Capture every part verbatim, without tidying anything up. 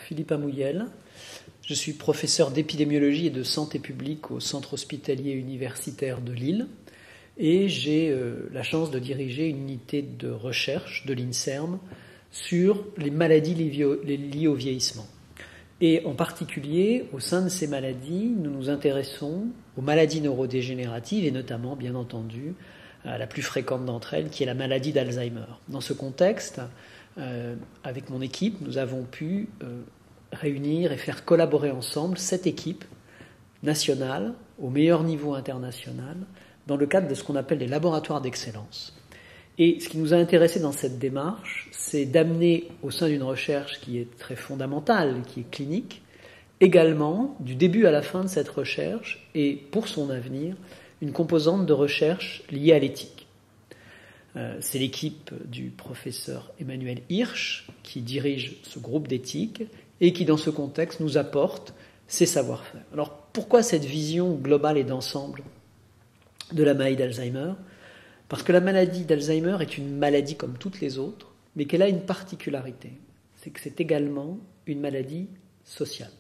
Philippe Amouyel. Je suis professeur d'épidémiologie et de santé publique au Centre hospitalier universitaire de Lille et j'ai euh, la chance de diriger une unité de recherche de l'INSERM sur les maladies liées au vieillissement. Et en particulier, au sein de ces maladies, nous nous intéressons aux maladies neurodégénératives et notamment, bien entendu, à la plus fréquente d'entre elles, qui est la maladie d'Alzheimer. Dans ce contexte, euh, avec mon équipe, nous avons pu euh, réunir et faire collaborer ensemble cette équipe nationale, au meilleur niveau international, dans le cadre de ce qu'on appelle les laboratoires d'excellence. Et ce qui nous a intéressés dans cette démarche, c'est d'amener au sein d'une recherche qui est très fondamentale, qui est clinique, également, du début à la fin de cette recherche, et pour son avenir, une composante de recherche liée à l'éthique. Euh, c'est l'équipe du professeur Emmanuel Hirsch qui dirige ce groupe d'éthique et qui, dans ce contexte, nous apporte ses savoir-faire. Alors, pourquoi cette vision globale et d'ensemble de la maladie d'Alzheimer ? Parce que la maladie d'Alzheimer est une maladie comme toutes les autres, mais qu'elle a une particularité, c'est que c'est également une maladie sociale.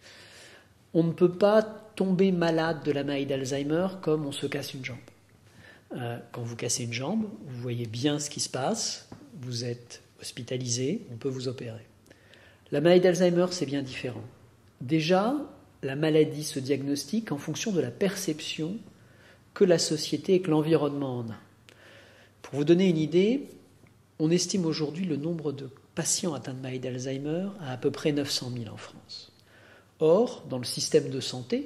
On ne peut pas tomber malade de la maladie d'Alzheimer comme on se casse une jambe. Euh, quand vous cassez une jambe, vous voyez bien ce qui se passe, vous êtes hospitalisé, on peut vous opérer. La maladie d'Alzheimer, c'est bien différent. Déjà, la maladie se diagnostique en fonction de la perception que la société et que l'environnement en a. Pour vous donner une idée, on estime aujourd'hui le nombre de patients atteints de maladie d'Alzheimer à à peu près neuf cent mille en France. Or, dans le système de santé,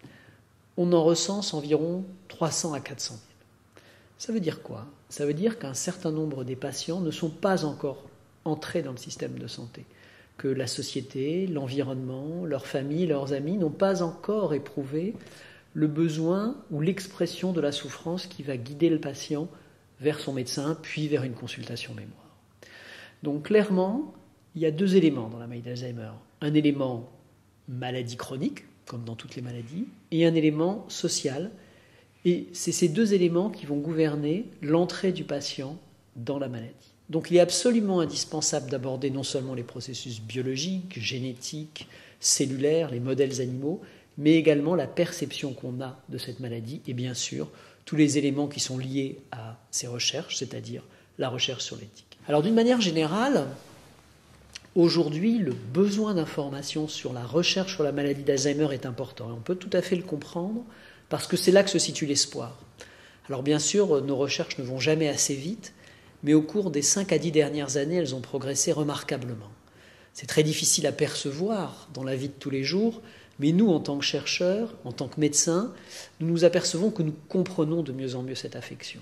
on en recense environ trois cents à quatre cent mille. Ça veut dire quoi ? Ça veut dire qu'un certain nombre des patients ne sont pas encore entrés dans le système de santé, que la société, l'environnement, leurs familles, leurs amis n'ont pas encore éprouvé le besoin ou l'expression de la souffrance qui va guider le patient vers son médecin, puis vers une consultation mémoire. Donc clairement, il y a deux éléments dans la maladie d'Alzheimer. Un élément maladie chronique, comme dans toutes les maladies, et un élément social. Et c'est ces deux éléments qui vont gouverner l'entrée du patient dans la maladie. Donc il est absolument indispensable d'aborder non seulement les processus biologiques, génétiques, cellulaires, les modèles animaux, mais également la perception qu'on a de cette maladie et bien sûr tous les éléments qui sont liés à ces recherches, c'est-à-dire la recherche sur l'éthique. Alors d'une manière générale, aujourd'hui, le besoin d'information sur la recherche sur la maladie d'Alzheimer est important. Et on peut tout à fait le comprendre parce que c'est là que se situe l'espoir. Alors bien sûr, nos recherches ne vont jamais assez vite, mais au cours des cinq à dix dernières années, elles ont progressé remarquablement. C'est très difficile à percevoir dans la vie de tous les jours, mais nous, en tant que chercheurs, en tant que médecins, nous nous apercevons que nous comprenons de mieux en mieux cette affection.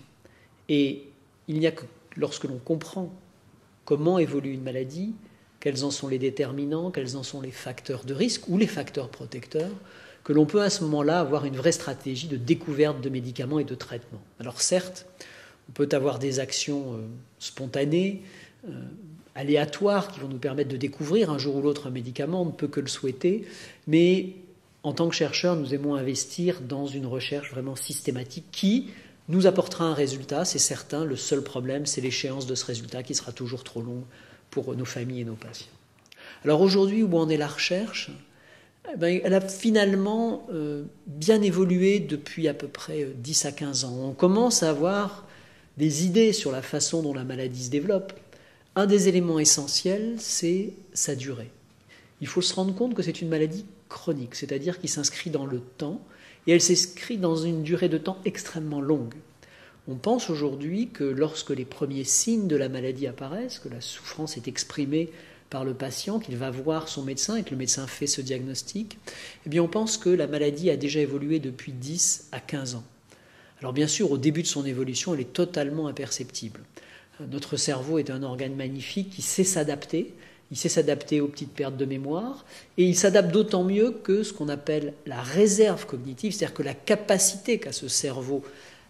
Et il n'y a que lorsque l'on comprend comment évolue une maladie, quels en sont les déterminants, quels en sont les facteurs de risque ou les facteurs protecteurs, que l'on peut à ce moment-là avoir une vraie stratégie de découverte de médicaments et de traitements. Alors certes, on peut avoir des actions euh, spontanées, euh, aléatoires qui vont nous permettre de découvrir un jour ou l'autre un médicament, on ne peut que le souhaiter, mais en tant que chercheurs, nous aimons investir dans une recherche vraiment systématique qui nous apportera un résultat, c'est certain. Le seul problème, c'est l'échéance de ce résultat qui sera toujours trop longue pour nos familles et nos patients. Alors aujourd'hui, où en est la recherche ? Eh bien, elle a finalement euh, bien évolué depuis à peu près dix à quinze ans. On commence à avoir des idées sur la façon dont la maladie se développe. Un des éléments essentiels, c'est sa durée. Il faut se rendre compte que c'est une maladie chronique, c'est-à-dire qui s'inscrit dans le temps, et elle s'inscrit dans une durée de temps extrêmement longue. On pense aujourd'hui que lorsque les premiers signes de la maladie apparaissent, que la souffrance est exprimée par le patient, qu'il va voir son médecin et que le médecin fait ce diagnostic, eh bien on pense que la maladie a déjà évolué depuis dix à quinze ans. Alors bien sûr, au début de son évolution, elle est totalement imperceptible. Notre cerveau est un organe magnifique qui sait s'adapter, il sait s'adapter aux petites pertes de mémoire, et il s'adapte d'autant mieux que ce qu'on appelle la réserve cognitive, c'est-à-dire que la capacité qu'a ce cerveau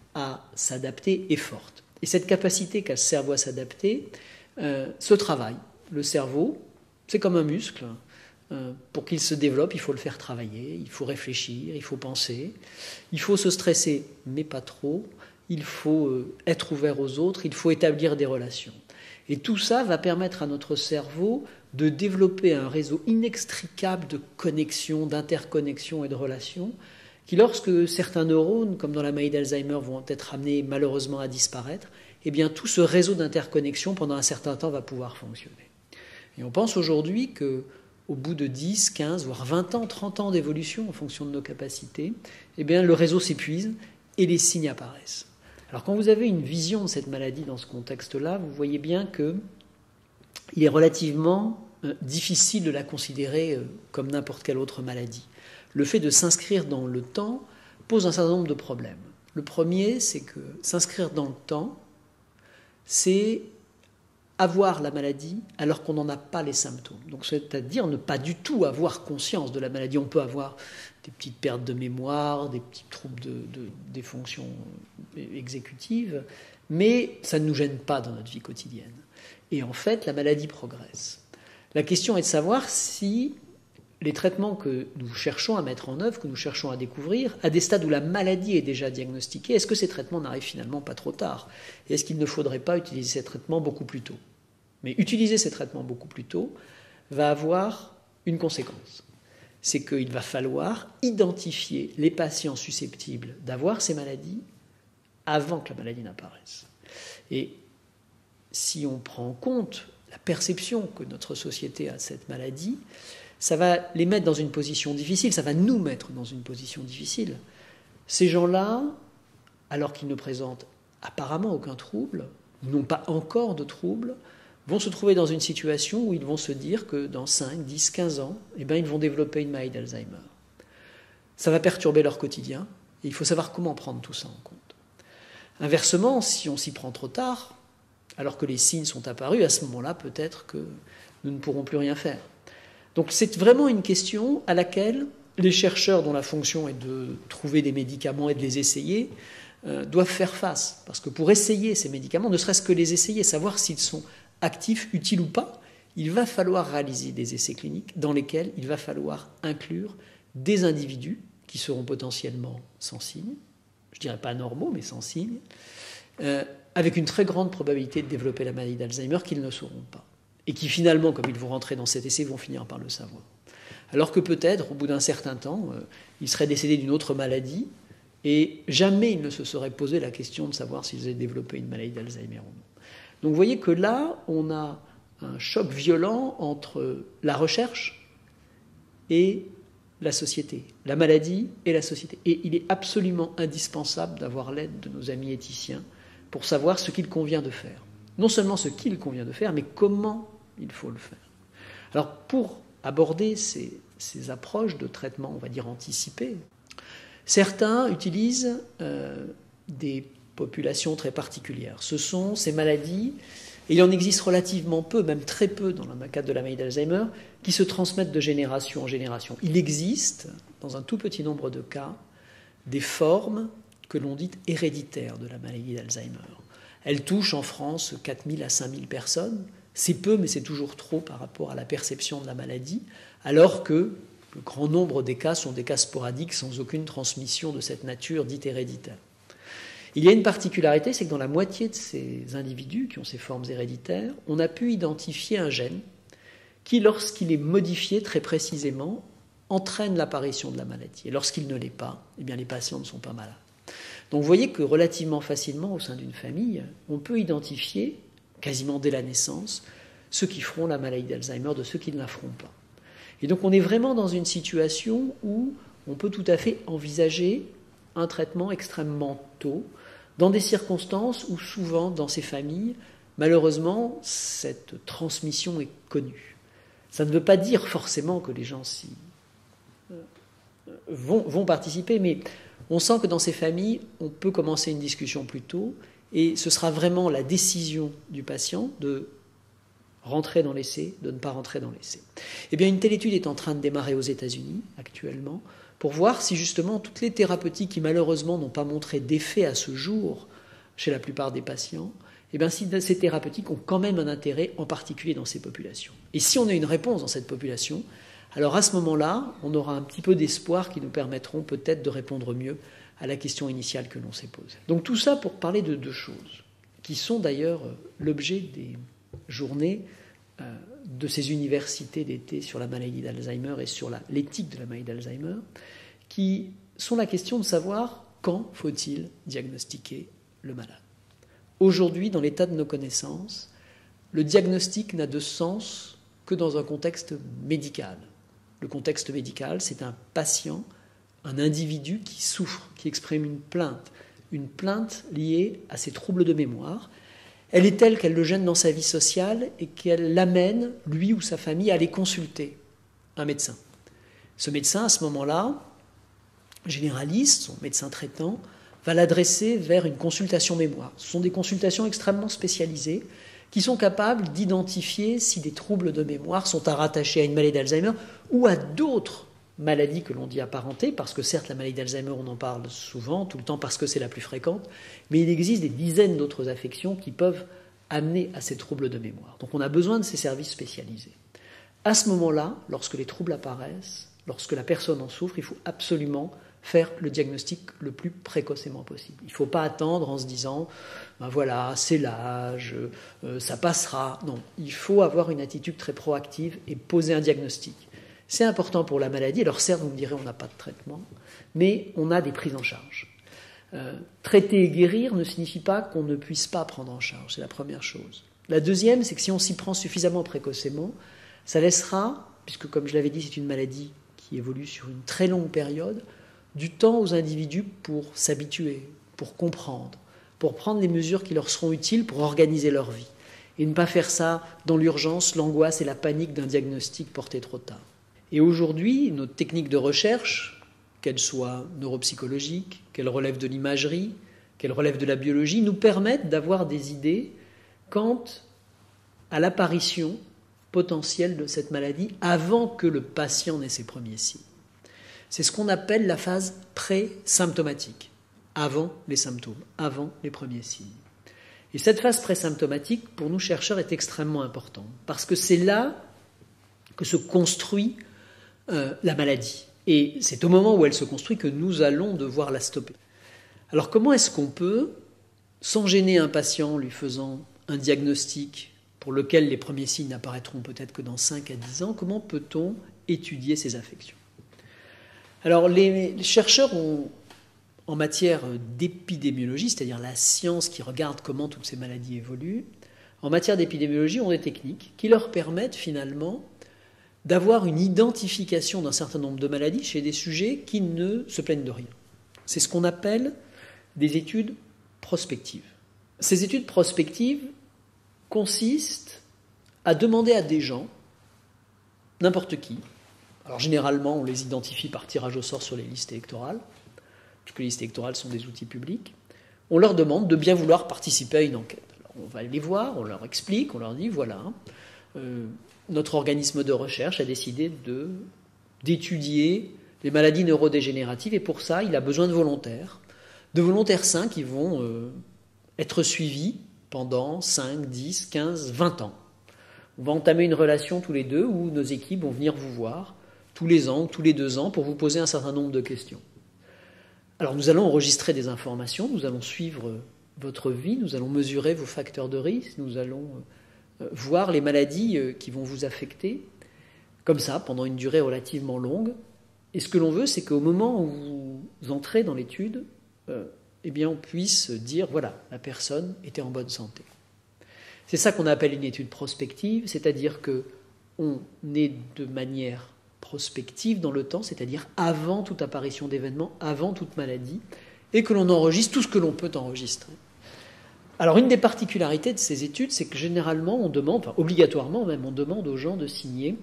à s'adapter est forte. Et cette capacité qu'a ce cerveau à s'adapter euh, se travaille. Le cerveau, c'est comme un muscle. Euh, pour qu'il se développe, il faut le faire travailler, il faut réfléchir, il faut penser, il faut se stresser, mais pas trop. Il faut être ouvert aux autres, il faut établir des relations. Et tout ça va permettre à notre cerveau de développer un réseau inextricable de connexions, d'interconnexions et de relations, qui, lorsque certains neurones, comme dans la maladie d'Alzheimer, vont être amenés malheureusement à disparaître, eh bien tout ce réseau d'interconnexions, pendant un certain temps, va pouvoir fonctionner. Et on pense aujourd'hui qu'au bout de dix, quinze, voire vingt ans, trente ans d'évolution en fonction de nos capacités, eh bien le réseau s'épuise et les signes apparaissent. Alors quand vous avez une vision de cette maladie dans ce contexte-là, vous voyez bien qu'il est relativement euh, difficile de la considérer euh, comme n'importe quelle autre maladie. Le fait de s'inscrire dans le temps pose un certain nombre de problèmes. Le premier, c'est que s'inscrire dans le temps, c'est avoir la maladie alors qu'on n'en a pas les symptômes. Donc, c'est-à-dire ne pas du tout avoir conscience de la maladie. On peut avoir des petites pertes de mémoire, des petits troubles de, de, des fonctions exécutives, mais ça ne nous gêne pas dans notre vie quotidienne. Et en fait, la maladie progresse. La question est de savoir si les traitements que nous cherchons à mettre en œuvre, que nous cherchons à découvrir, à des stades où la maladie est déjà diagnostiquée, est-ce que ces traitements n'arrivent finalement pas trop tard? Et est-ce qu'il ne faudrait pas utiliser ces traitements beaucoup plus tôt? Mais utiliser ces traitements beaucoup plus tôt va avoir une conséquence. C'est qu'il va falloir identifier les patients susceptibles d'avoir ces maladies avant que la maladie n'apparaisse. Et si on prend en compte la perception que notre société a de cette maladie, ça va les mettre dans une position difficile, ça va nous mettre dans une position difficile. Ces gens-là, alors qu'ils ne présentent apparemment aucun trouble, n'ont pas encore de trouble, vont se trouver dans une situation où ils vont se dire que dans cinq, dix, quinze ans, eh bien, ils vont développer une maladie d'Alzheimer. Ça va perturber leur quotidien, et il faut savoir comment prendre tout ça en compte. Inversement, si on s'y prend trop tard, alors que les signes sont apparus, à ce moment-là, peut-être que nous ne pourrons plus rien faire. Donc c'est vraiment une question à laquelle les chercheurs dont la fonction est de trouver des médicaments et de les essayer euh, doivent faire face. Parce que pour essayer ces médicaments, ne serait-ce que les essayer, savoir s'ils sont actifs, utiles ou pas, il va falloir réaliser des essais cliniques dans lesquels il va falloir inclure des individus qui seront potentiellement sans signe, je ne dirais pas normaux, mais sans signe, euh, avec une très grande probabilité de développer la maladie d'Alzheimer qu'ils ne sauront pas. Et qui finalement, comme ils vont rentrer dans cet essai, vont finir par le savoir. Alors que peut-être, au bout d'un certain temps, euh, ils seraient décédés d'une autre maladie, et jamais ils ne se seraient posé la question de savoir s'ils avaient développé une maladie d'Alzheimer ou non. Donc vous voyez que là, on a un choc violent entre la recherche et la société, la maladie et la société. Et il est absolument indispensable d'avoir l'aide de nos amis éthiciens pour savoir ce qu'il convient de faire. Non seulement ce qu'il convient de faire, mais comment il faut le faire. Alors pour aborder ces, ces approches de traitement, on va dire anticipées, certains utilisent euh, des populations très particulières. Ce sont ces maladies, et il en existe relativement peu, même très peu dans le cadre de la maladie d'Alzheimer, qui se transmettent de génération en génération. Il existe, dans un tout petit nombre de cas, des formes que l'on dit héréditaires de la maladie d'Alzheimer. Elle touche en France quatre mille à cinq mille personnes. C'est peu, mais c'est toujours trop par rapport à la perception de la maladie, alors que le grand nombre des cas sont des cas sporadiques sans aucune transmission de cette nature dite héréditaire. Il y a une particularité, c'est que dans la moitié de ces individus qui ont ces formes héréditaires, on a pu identifier un gène qui, lorsqu'il est modifié très précisément, entraîne l'apparition de la maladie. Et lorsqu'il ne l'est pas, eh bien les patients ne sont pas malades. Donc vous voyez que relativement facilement, au sein d'une famille, on peut identifier, quasiment dès la naissance, ceux qui feront la maladie d'Alzheimer de ceux qui ne la feront pas. Et donc on est vraiment dans une situation où on peut tout à fait envisager un traitement extrêmement tôt, dans des circonstances où souvent, dans ces familles, malheureusement, cette transmission est connue. Ça ne veut pas dire forcément que les gens s'y vont, vont participer, mais on sent que dans ces familles, on peut commencer une discussion plus tôt, et ce sera vraiment la décision du patient de rentrer dans l'essai, de ne pas rentrer dans l'essai. Eh bien, une telle étude est en train de démarrer aux États-Unis, actuellement, pour voir si justement toutes les thérapeutiques qui malheureusement n'ont pas montré d'effet à ce jour chez la plupart des patients, eh bien, si ces thérapeutiques ont quand même un intérêt, en particulier dans ces populations. Et si on a une réponse dans cette population, alors à ce moment-là, on aura un petit peu d'espoir qui nous permettront peut-être de répondre mieux à la question initiale que l'on s'est posée. Donc tout ça pour parler de deux choses, qui sont d'ailleurs l'objet des journées euh, de ces universités d'été sur la maladie d'Alzheimer et sur la, l'éthique de la maladie d'Alzheimer, qui sont la question de savoir quand faut-il diagnostiquer le malade. Aujourd'hui, dans l'état de nos connaissances, le diagnostic n'a de sens que dans un contexte médical. Le contexte médical, c'est un patient, un individu qui souffre, qui exprime une plainte, une plainte liée à ses troubles de mémoire. Elle est telle qu'elle le gêne dans sa vie sociale et qu'elle l'amène, lui ou sa famille, à aller consulter un médecin. Ce médecin, à ce moment-là, généraliste, son médecin traitant, va l'adresser vers une consultation mémoire. Ce sont des consultations extrêmement spécialisées qui sont capables d'identifier si des troubles de mémoire sont à rattacher à une maladie d'Alzheimer ou à d'autres maladies que l'on dit apparentées, parce que certes la maladie d'Alzheimer on en parle souvent, tout le temps parce que c'est la plus fréquente, mais il existe des dizaines d'autres affections qui peuvent amener à ces troubles de mémoire. Donc on a besoin de ces services spécialisés. À ce moment-là, lorsque les troubles apparaissent, lorsque la personne en souffre, il faut absolument faire le diagnostic le plus précocement possible. Il ne faut pas attendre en se disant ben voilà, c'est l'âge, euh, ça passera. Non, il faut avoir une attitude très proactive et poser un diagnostic. C'est important pour la maladie. Alors certes, vous me direz, on n'a pas de traitement, mais on a des prises en charge. Euh, traiter et guérir ne signifie pas qu'on ne puisse pas prendre en charge, c'est la première chose. La deuxième, c'est que si on s'y prend suffisamment précocement, ça laissera, puisque comme je l'avais dit, c'est une maladie qui évolue sur une très longue période, du temps aux individus pour s'habituer, pour comprendre, pour prendre les mesures qui leur seront utiles pour organiser leur vie. Et ne pas faire ça dans l'urgence, l'angoisse et la panique d'un diagnostic porté trop tard. Et aujourd'hui, nos techniques de recherche, qu'elles soient neuropsychologiques, qu'elles relèvent de l'imagerie, qu'elles relèvent de la biologie, nous permettent d'avoir des idées quant à l'apparition potentielle de cette maladie avant que le patient n'ait ses premiers signes. C'est ce qu'on appelle la phase pré-symptomatique, avant les symptômes, avant les premiers signes. Et cette phase pré-symptomatique, pour nous chercheurs, est extrêmement importante, parce que c'est là que se construit euh, la maladie. Et c'est au moment où elle se construit que nous allons devoir la stopper. Alors comment est-ce qu'on peut, sans gêner un patient, lui faisant un diagnostic pour lequel les premiers signes n'apparaîtront peut-être que dans cinq à dix ans, comment peut-on étudier ces affections ? Alors, les chercheurs ont, en matière d'épidémiologie, c'est-à-dire la science qui regarde comment toutes ces maladies évoluent, en matière d'épidémiologie, ont des techniques qui leur permettent finalement d'avoir une identification d'un certain nombre de maladies chez des sujets qui ne se plaignent de rien. C'est ce qu'on appelle des études prospectives. Ces études prospectives consistent à demander à des gens, n'importe qui, alors généralement, on les identifie par tirage au sort sur les listes électorales, puisque les listes électorales sont des outils publics. On leur demande de bien vouloir participer à une enquête. Alors, on va les voir, on leur explique, on leur dit, voilà, euh, notre organisme de recherche a décidé de, d'étudier les maladies neurodégénératives, et pour ça, il a besoin de volontaires, de volontaires sains qui vont euh, être suivis pendant cinq, dix, quinze, vingt ans. On va entamer une relation tous les deux où nos équipes vont venir vous voir tous les ans, tous les deux ans, pour vous poser un certain nombre de questions. Alors nous allons enregistrer des informations, nous allons suivre votre vie, nous allons mesurer vos facteurs de risque, nous allons voir les maladies qui vont vous affecter, comme ça, pendant une durée relativement longue. Et ce que l'on veut, c'est qu'au moment où vous entrez dans l'étude, euh, eh bien, on puisse dire, voilà, la personne était en bonne santé. C'est ça qu'on appelle une étude prospective, c'est-à-dire qu'on est de manière prospective dans le temps, c'est-à-dire avant toute apparition d'événements, avant toute maladie, et que l'on enregistre tout ce que l'on peut enregistrer. Alors, une des particularités de ces études, c'est que généralement, on demande, enfin obligatoirement même, on demande aux gens de signer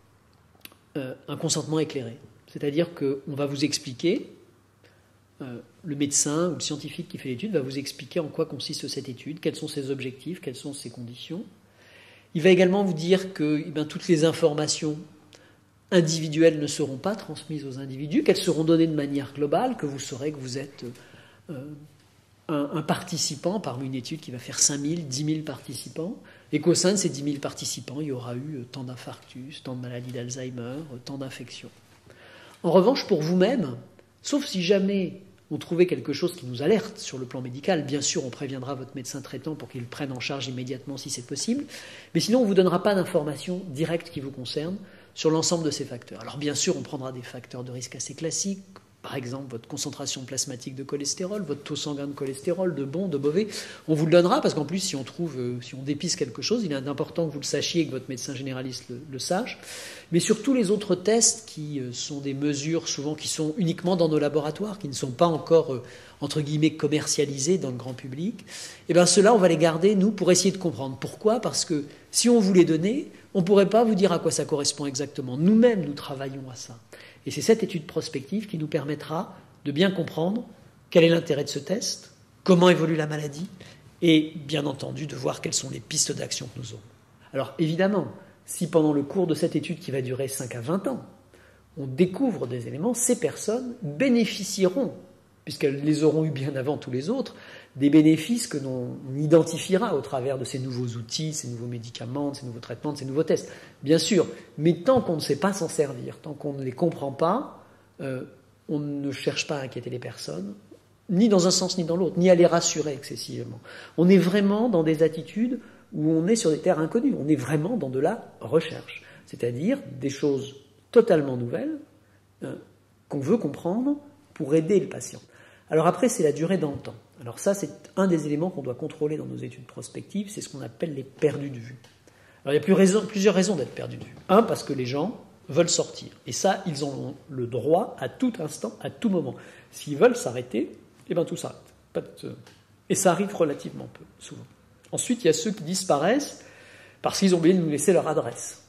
euh, un consentement éclairé. C'est-à-dire qu'on va vous expliquer, euh, le médecin ou le scientifique qui fait l'étude va vous expliquer en quoi consiste cette étude, quels sont ses objectifs, quelles sont ses conditions. Il va également vous dire que eh bien, toutes les informations individuelles ne seront pas transmises aux individus, qu'elles seront données de manière globale, que vous saurez que vous êtes euh, un, un participant parmi une étude qui va faire cinq mille, dix mille participants, et qu'au sein de ces dix mille participants, il y aura eu tant d'infarctus, tant de maladies d'Alzheimer, tant d'infections. En revanche, pour vous-même, sauf si jamais ont trouvé quelque chose qui nous alerte sur le plan médical. Bien sûr, on préviendra votre médecin traitant pour qu'il le prenne en charge immédiatement si c'est possible. Mais sinon, on ne vous donnera pas d'informations directes qui vous concernent sur l'ensemble de ces facteurs. Alors bien sûr, on prendra des facteurs de risque assez classiques, par exemple votre concentration plasmatique de cholestérol, votre taux sanguin de cholestérol, de bon, de mauvais. On vous le donnera parce qu'en plus, si on trouve, euh, si on dépiste quelque chose, il est important que vous le sachiez et que votre médecin généraliste le, le sache. Mais sur tous les autres tests qui euh, sont des mesures souvent qui sont uniquement dans nos laboratoires, qui ne sont pas encore euh, entre guillemets commercialisés dans le grand public, et bien ceux-là, on va les garder, nous, pour essayer de comprendre. Pourquoi ? Parce que si on vous les donnait, on ne pourrait pas vous dire à quoi ça correspond exactement. Nous-mêmes, nous travaillons à ça. Et c'est cette étude prospective qui nous permettra de bien comprendre quel est l'intérêt de ce test, comment évolue la maladie, et bien entendu de voir quelles sont les pistes d'action que nous aurons. Alors évidemment, si pendant le cours de cette étude qui va durer cinq à vingt ans, on découvre des éléments, ces personnes bénéficieront, puisqu'elles les auront eu bien avant tous les autres, des bénéfices que l'on identifiera au travers de ces nouveaux outils, ces nouveaux médicaments, ces nouveaux traitements, ces nouveaux tests. Bien sûr, mais tant qu'on ne sait pas s'en servir, tant qu'on ne les comprend pas, euh, on ne cherche pas à inquiéter les personnes, ni dans un sens ni dans l'autre, ni à les rassurer excessivement. On est vraiment dans des attitudes où on est sur des terres inconnues, on est vraiment dans de la recherche, c'est-à-dire des choses totalement nouvelles euh, qu'on veut comprendre pour aider le patient. Alors après, c'est la durée dans le temps. Alors ça, c'est un des éléments qu'on doit contrôler dans nos études prospectives, c'est ce qu'on appelle les perdus de vue. Alors il y a plus raison, plusieurs raisons d'être perdus de vue. Un, parce que les gens veulent sortir. Et ça, ils ont le droit à tout instant, à tout moment. S'ils veulent s'arrêter, eh bien tout s'arrête. Pas de... Et ça arrive relativement peu, souvent. Ensuite, il y a ceux qui disparaissent parce qu'ils ont oublié de nous laisser leur adresse.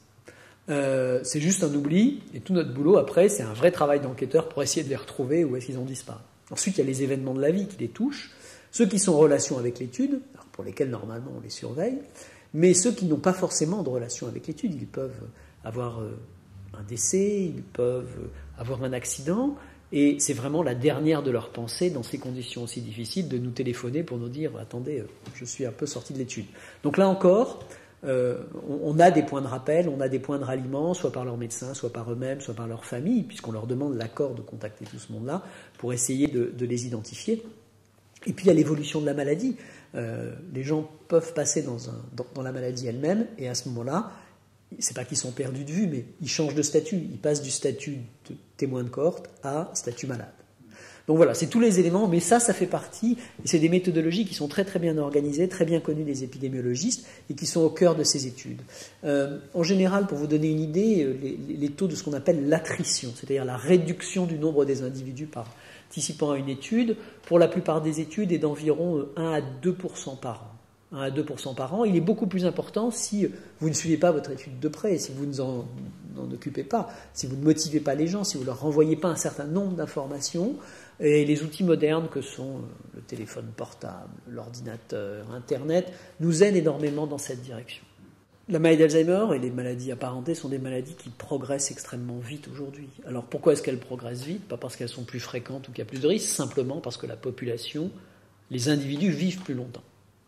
Euh, c'est juste un oubli, et tout notre boulot, après, c'est un vrai travail d'enquêteur pour essayer de les retrouver où est-ce qu'ils ont disparu. Ensuite, il y a les événements de la vie qui les touchent, ceux qui sont en relation avec l'étude, pour lesquels normalement on les surveille, mais ceux qui n'ont pas forcément de relation avec l'étude, ils peuvent avoir un décès, ils peuvent avoir un accident, et c'est vraiment la dernière de leurs pensées dans ces conditions aussi difficiles de nous téléphoner pour nous dire « Attendez, je suis un peu sorti de l'étude ». Donc là encore, euh, on a des points de rappel, on a des points de ralliement, soit par leur médecin, soit par eux-mêmes, soit par leur famille, puisqu'on leur demande l'accord de contacter tout ce monde-là pour essayer de, de les identifier. Et puis il y a l'évolution de la maladie. Euh, les gens peuvent passer dans, un, dans, dans la maladie elle-même, et à ce moment-là, c'est pas qu'ils sont perdus de vue, mais ils changent de statut. Ils passent du statut de témoin de cohorte à statut malade. Donc voilà, c'est tous les éléments, mais ça, ça fait partie, et c'est des méthodologies qui sont très très bien organisées, très bien connues des épidémiologistes, et qui sont au cœur de ces études. Euh, en général, pour vous donner une idée, les, les taux de ce qu'on appelle l'attrition, c'est-à-dire la réduction du nombre des individus participant à une étude, pour la plupart des études, est d'environ un à deux pour cent par an. un à deux pour cent par an, il est beaucoup plus important si vous ne suivez pas votre étude de près, si vous ne vous en, en occupez pas, si vous ne motivez pas les gens, si vous ne leur renvoyez pas un certain nombre d'informations. Et les outils modernes que sont le téléphone portable, l'ordinateur, Internet, nous aident énormément dans cette direction. La maladie d'Alzheimer et les maladies apparentées sont des maladies qui progressent extrêmement vite aujourd'hui. Alors pourquoi est-ce qu'elles progressent vite ? Pas parce qu'elles sont plus fréquentes ou qu'il y a plus de risques, simplement parce que la population, les individus vivent plus longtemps.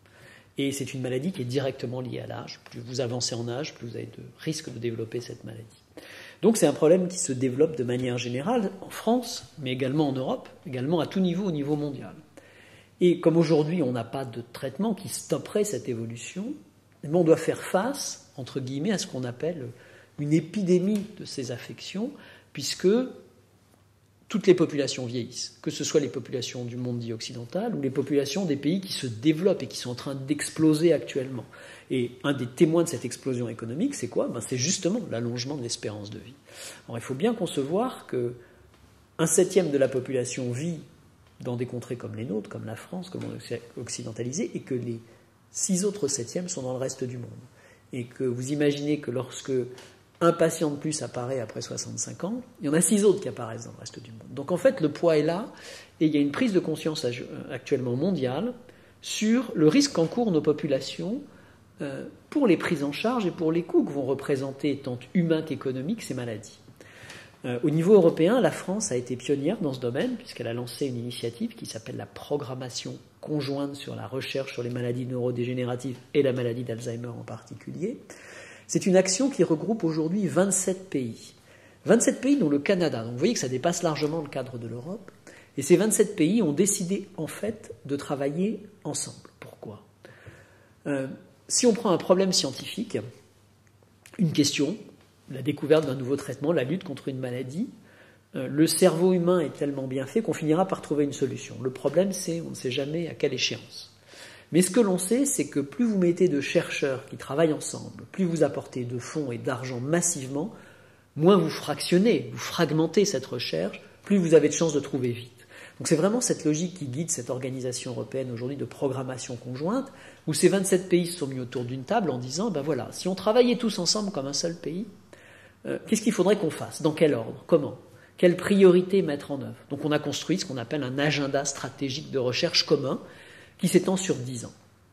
Et c'est une maladie qui est directement liée à l'âge. Plus vous avancez en âge, plus vous avez de risques de développer cette maladie. Donc c'est un problème qui se développe de manière générale en France, mais également en Europe, également à tout niveau, au niveau mondial. Et comme aujourd'hui on n'a pas de traitement qui stopperait cette évolution, on doit faire face, entre guillemets, à ce qu'on appelle une épidémie de ces affections, puisque toutes les populations vieillissent, que ce soit les populations du monde dit occidental ou les populations des pays qui se développent et qui sont en train d'exploser actuellement. Et un des témoins de cette explosion économique, c'est quoi ? Ben, c'est justement l'allongement de l'espérance de vie. Alors il faut bien concevoir qu'un septième de la population vit dans des contrées comme les nôtres, comme la France, comme on est occidentalisé, et que les six autres septièmes sont dans le reste du monde. Et que vous imaginez que lorsque un patient de plus apparaît après soixante-cinq ans, il y en a six autres qui apparaissent dans le reste du monde. Donc en fait, le poids est là, et il y a une prise de conscience actuellement mondiale sur le risque qu'encourent nos populations euh, pour les prises en charge et pour les coûts que vont représenter, tant humains qu'économiques, ces maladies. Euh, au niveau européen, la France a été pionnière dans ce domaine, puisqu'elle a lancé une initiative qui s'appelle la programmation conjointe sur la recherche sur les maladies neurodégénératives et la maladie d'Alzheimer en particulier. C'est une action qui regroupe aujourd'hui vingt-sept pays. vingt-sept pays dont le Canada. Donc vous voyez que ça dépasse largement le cadre de l'Europe. Et ces vingt-sept pays ont décidé en fait de travailler ensemble. Pourquoi ? euh, Si on prend un problème scientifique, une question, la découverte d'un nouveau traitement, la lutte contre une maladie, euh, le cerveau humain est tellement bien fait qu'on finira par trouver une solution. Le problème, c'est on ne sait jamais à quelle échéance. Mais ce que l'on sait, c'est que plus vous mettez de chercheurs qui travaillent ensemble, plus vous apportez de fonds et d'argent massivement, moins vous fractionnez, vous fragmentez cette recherche, plus vous avez de chances de trouver vite. Donc c'est vraiment cette logique qui guide cette organisation européenne aujourd'hui de programmation conjointe, où ces vingt-sept pays se sont mis autour d'une table en disant, ben voilà, si on travaillait tous ensemble comme un seul pays, euh, qu'est-ce qu'il faudrait qu'on fasse ? Dans quel ordre ? Comment ? Quelles priorités mettre en œuvre ? Donc on a construit ce qu'on appelle un agenda stratégique de recherche commun, qui s'étend sur dix ans.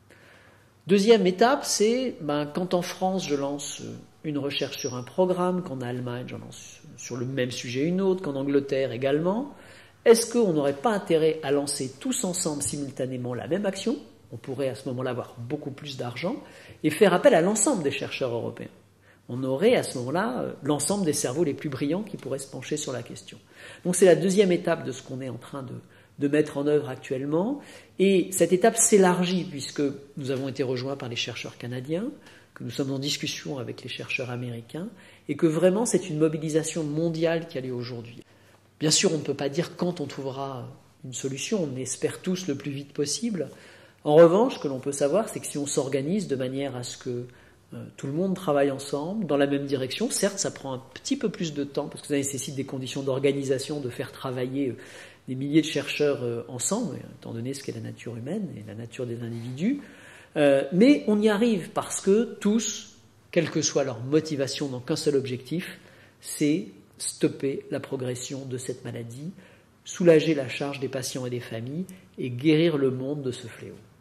Deuxième étape, c'est ben, quand en France je lance une recherche sur un programme, qu'en Allemagne j'en lance sur le même sujet une autre, qu'en Angleterre également, est-ce qu'on n'aurait pas intérêt à lancer tous ensemble simultanément la même action ? On pourrait à ce moment-là avoir beaucoup plus d'argent et faire appel à l'ensemble des chercheurs européens. On aurait à ce moment-là l'ensemble des cerveaux les plus brillants qui pourraient se pencher sur la question. Donc c'est la deuxième étape de ce qu'on est en train de, de mettre en œuvre actuellement. Et cette étape s'élargit puisque nous avons été rejoints par les chercheurs canadiens, que nous sommes en discussion avec les chercheurs américains et que vraiment c'est une mobilisation mondiale qui a lieu aujourd'hui. Bien sûr, on ne peut pas dire quand on trouvera une solution, on espère tous le plus vite possible. En revanche, ce que l'on peut savoir, c'est que si on s'organise de manière à ce que euh, tout le monde travaille ensemble, dans la même direction, certes, ça prend un petit peu plus de temps, parce que ça nécessite des conditions d'organisation, de faire travailler euh, des milliers de chercheurs euh, ensemble, étant donné ce qu'est la nature humaine et la nature des individus, euh, mais on y arrive parce que tous, quelle que soit leur motivation, n'ont qu'un seul objectif, c'est stopper la progression de cette maladie, soulager la charge des patients et des familles et guérir le monde de ce fléau.